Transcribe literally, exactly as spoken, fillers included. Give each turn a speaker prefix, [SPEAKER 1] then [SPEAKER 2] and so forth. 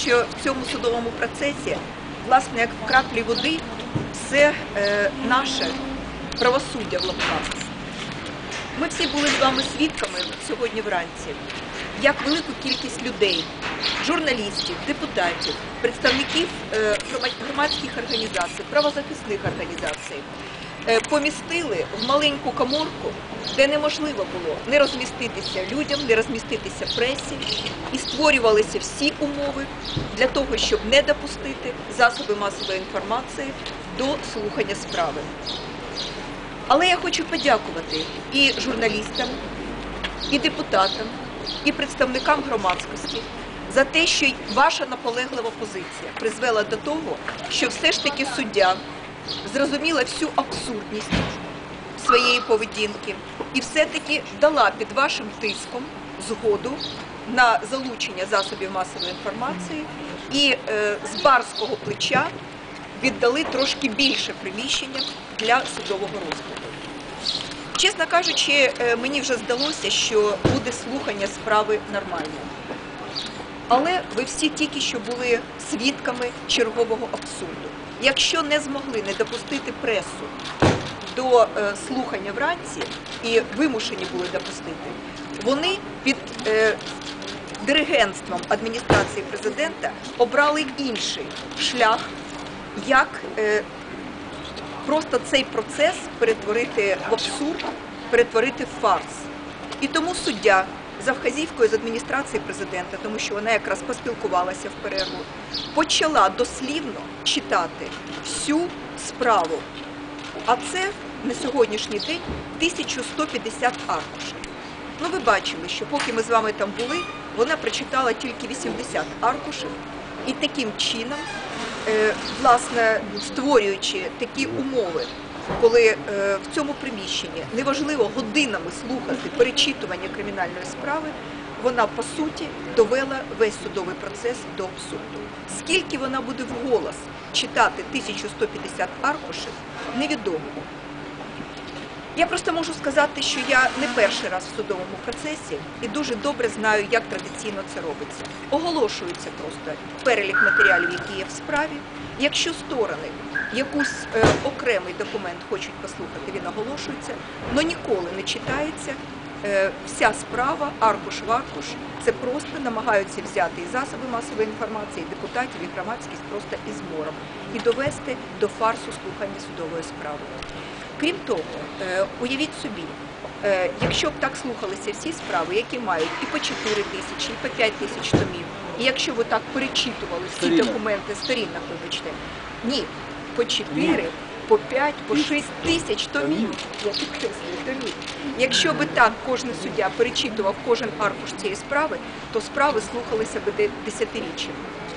[SPEAKER 1] що в цьому судовому процесі, власне, як в краплі води, все е, наше правосуддя в лапках. Ми всі були з вами свідками сьогодні вранці, як велику кількість людей, журналістів, депутатів, представників е, громадських організацій, правозахисних організацій е, помістили в маленьку каморку, де неможливо було не розміститися людям, не розміститися пресі, і створювалися всі умови для того, щоб не допустити засоби масової інформації до слухання справи. Але я хочу подякувати і журналістам, і депутатам, і представникам громадськості за те, що ваша наполеглива позиція призвела до того, що все ж таки суддя зрозуміла всю абсурдність своєї поведінки і все-таки дала під вашим тиском згоду на залучення засобів масової інформації і е, з барського плеча віддали трошки більше приміщення для судового розгляду. Чесно кажучи, мені вже здалося, що буде слухання справи нормально. Але ви всі тільки що були свідками чергового абсурду. Якщо не змогли не допустити пресу до е, слухання вранці і вимушені були допустити, вони під е, диригентством адміністрації президента обрали інший шлях, як е, просто цей процес перетворити в абсурд, перетворити в фарс. І тому суддя за вказівкою з адміністрації президента, тому що вона якраз поспілкувалася в перерву, почала дослівно читати всю справу. А це на сьогоднішній день тисяча сто п'ятдесят аркушів. Ну ви бачили, що поки ми з вами там були, вона прочитала тільки вісімдесят аркушів. І таким чином, власне, створюючи такі умови, коли в цьому приміщенні неважливо годинами слухати перечитування кримінальної справи, вона, по суті, довела весь судовий процес до абсурду. Скільки вона буде вголос читати тисячу сто п'ятдесят аркушів, невідомо. Я просто можу сказати, що я не перший раз в судовому процесі і дуже добре знаю, як традиційно це робиться. Оголошується просто перелік матеріалів, які є в справі. Якщо сторони якийсь е, окремий документ хочуть послухати, він оголошується, але ніколи не читається е, вся справа, аркуш в аркуш. Це просто намагаються взяти і засоби масової інформації, і депутатів, і громадськість просто ізмором і довести до фарсу слухання судової справи. Крім того, уявіть собі, якщо б так слухалися всі справи, які мають і по чотири тисячі, і по п'ять тисяч томів, і якщо ви так перечитували всі документи, сторінок, вибачте, ні, по чотири, по п'ять, по шість тисяч томів, я підкреслюю, томів. Якщо би так кожен суддя перечитував кожен аркуш цієї справи, то справи слухалися б десятиріччями.